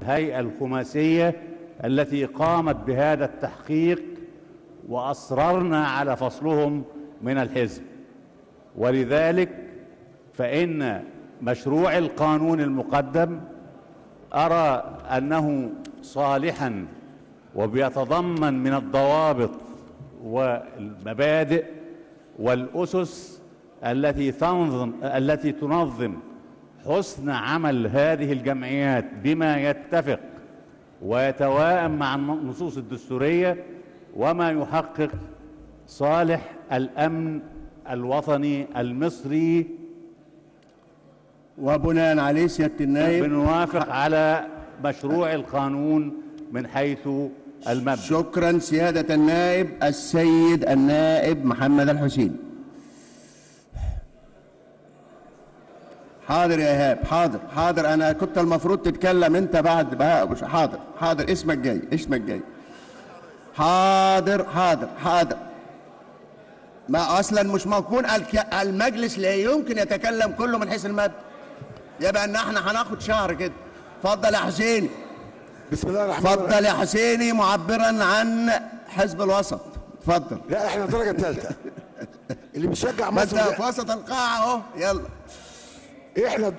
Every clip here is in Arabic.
الهيئة الخماسية التي قامت بهذا التحقيق وأصررنا على فصلهم من الحزب. ولذلك فإن مشروع القانون المقدم أرى أنه صالحا وبيتضمن من الضوابط والمبادئ والأسس التي تنظم حسن عمل هذه الجمعيات بما يتفق ويتوائم مع النصوص الدستورية وما يحقق صالح الأمن الوطني المصري. وبناء عليه سيادة النائب بنوافق على مشروع القانون من حيث المبدأ. شكرا سيادة النائب. السيد النائب محمد الحسين. حاضر يا إيهاب، حاضر أنا كنت المفروض تتكلم أنت بعد بقى. حاضر اسمك جاي. حاضر ما أصلا مش مضمون المجلس لا يمكن يتكلم كله من حيث المبدأ، يبقى إن احنا هناخد شهر كده. اتفضل يا حسيني. بسم الله الرحمن الرحيم. اتفضل يا حسيني معبرا عن حزب الوسط. اتفضل. لا احنا الدرجة الثالثة اللي بيشجع ما مصر. انت في وسط القاعة اهو. يلا. احنا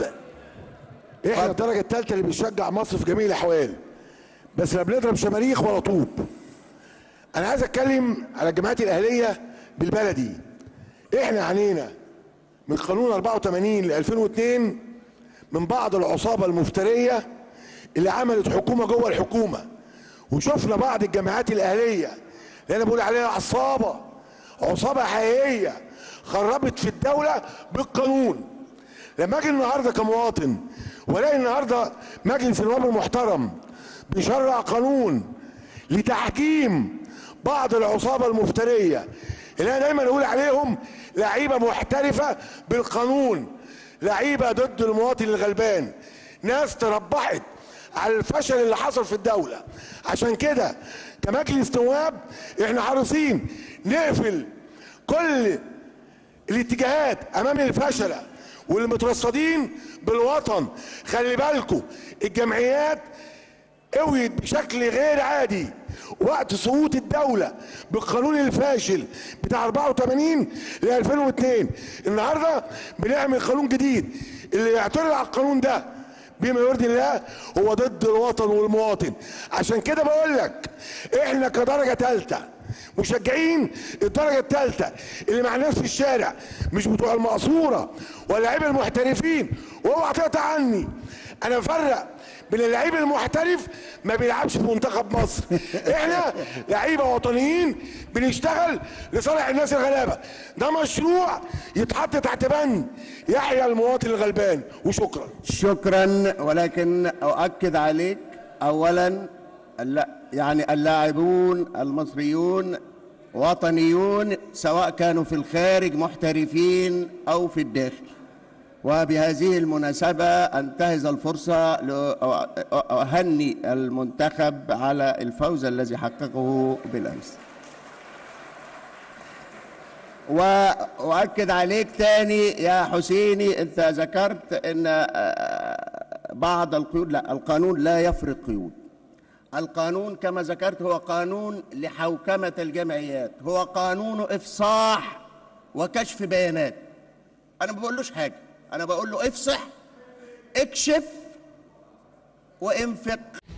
الدرجة الثالثة اللي بيشجع مصر في جميع الأحوال، بس لا بنضرب شماريخ ولا طوب. أنا عايز أتكلم على الجمعيات الأهلية بالبلدي. احنا عانينا من قانون 84 ل 2002 من بعض العصابة المفترية اللي عملت حكومة جوه الحكومة، وشفنا بعض الجمعيات الأهلية اللي أنا بقول عليها عصابة حقيقية خربت في الدولة بالقانون. لما اجي النهارده كمواطن والاقي النهارده مجلس النواب المحترم بيشرع قانون لتحكيم بعض العصابه المفتريه اللي انا دايما اقول عليهم لعيبه محترفه بالقانون، لعيبه ضد المواطن الغلبان، ناس تربحت على الفشل اللي حصل في الدوله. عشان كده كمجلس نواب احنا حريصين نقفل كل الاتجاهات امام الفشله واللي مترصدين بالوطن. خلي بالكم الجمعيات قويت بشكل غير عادي وقت سقوط الدولة بالقانون الفاشل بتاع 84 ل 2002. النهارده بنعمل قانون جديد، اللي يعترض على القانون ده بما يرضي الله هو ضد الوطن والمواطن. عشان كده بقول لك احنا كدرجة ثالثة مشجعين الدرجة الثالثة اللي مع الناس في الشارع، مش بتوع المقصورة واللاعيبة المحترفين. واوعى تقطع عني، انا بفرق بين اللعيب المحترف ما بيلعبش في منتخب مصر. احنا لعيبة وطنيين بنشتغل لصالح الناس الغلابة. ده مشروع يتحط تحت بند يحيى المواطن الغلبان. وشكرا. شكرا. ولكن أؤكد عليك أولا يعني اللاعبون المصريون وطنيون سواء كانوا في الخارج محترفين أو في الداخل. وبهذه المناسبة أنتهز الفرصة لأهني المنتخب على الفوز الذي حققه بالأمس. وأؤكد عليك تاني يا حسيني، أنت ذكرت أن بعض القيود، لا، القانون لا يفرض قيود. القانون كما ذكرت هو قانون لحوكمة الجمعيات، هو قانون إفصاح وكشف بيانات. أنا ما بقولوش حاجة، أنا بقول له افصح، اكشف، وانفق.